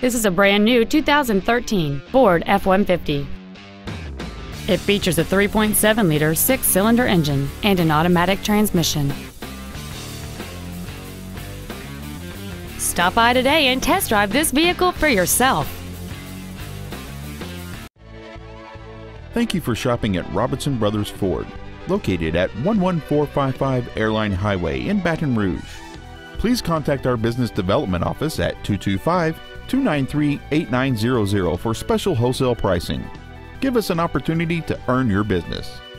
This is a brand new 2013 Ford F-150. It features a 3.7-liter six-cylinder engine and an automatic transmission. Stop by today and test drive this vehicle for yourself. Thank you for shopping at Robertson Brothers Ford, located at 11455 Airline Highway in Baton Rouge. Please contact our business development office at 225-293-8900 for special wholesale pricing. Give us an opportunity to earn your business.